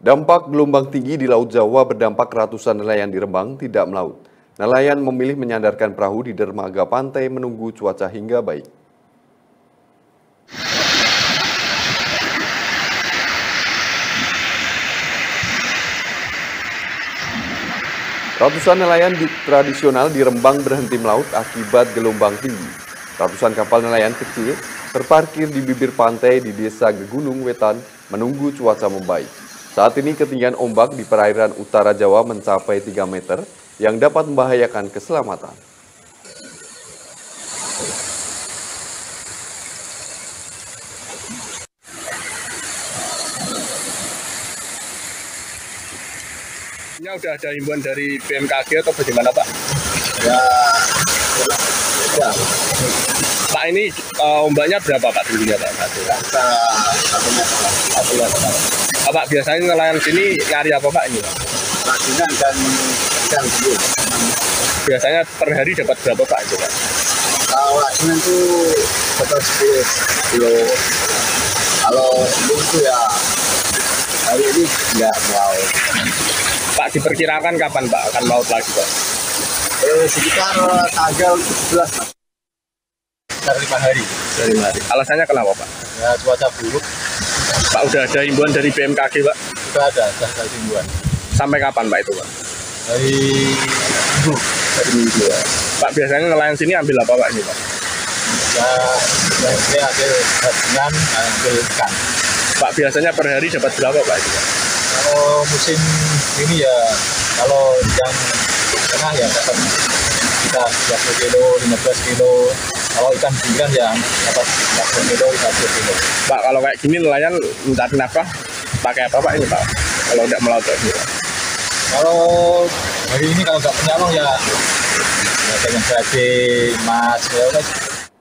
Dampak gelombang tinggi di Laut Jawa berdampak ratusan nelayan di Rembang tidak melaut. Nelayan memilih menyandarkan perahu di dermaga pantai menunggu cuaca hingga baik. Ratusan nelayan tradisional di Rembang berhenti melaut akibat gelombang tinggi. Ratusan kapal nelayan kecil terparkir di bibir pantai di Desa Gegunung Wetan menunggu cuaca membaik. Saat ini ketinggian ombak di perairan utara Jawa mencapai 3 meter yang dapat membahayakan keselamatan. Ini udah ada himbauan dari BMKG atau bagaimana Pak? Ya. Pak, ini ombaknya berapa Pak tingginya Pak? Pak, biasanya nelayan sini nyari apa Pak ini Pak? Rajungan dan ikan hiu. Biasanya per hari dapat berapa Pak itu Pak? Kalau rajungan itu dapat 10 kilo. Kalau itu ya hari ini nggak mau. Pak, diperkirakan kapan Pak akan laut lagi Pak? Sekitar tanggal 17 Pak. Sekitar 5 hari. Dari hari. Alasannya kenapa Pak? Ya cuaca buruk. Pak, udah ada himbauan dari BMKG Pak? Sudah ada himbauan. Sampai kapan Pak itu Pak? Dari minggu ya. Pak, biasanya nelayan sini ambil apa Pak ini Pak? Ya, saya ambil rajungan, ambil ikan. Pak, biasanya per hari dapat berapa Pak itu Pak? Kalau musim ini ya, kalau yang tengah ya dapat kita 30 kilo, 15 kilo. Kalau ikan pinggiran ya dapat 40 kilo, 50 kilo. Pak, kalau kayak gini nelayan mencari nafkah pakai apa Pak ini Pak? Kalau tidak melaut kayak gini Pak? Kalau hari ini kalau nggak penyalong ya dengan daging, emas, ya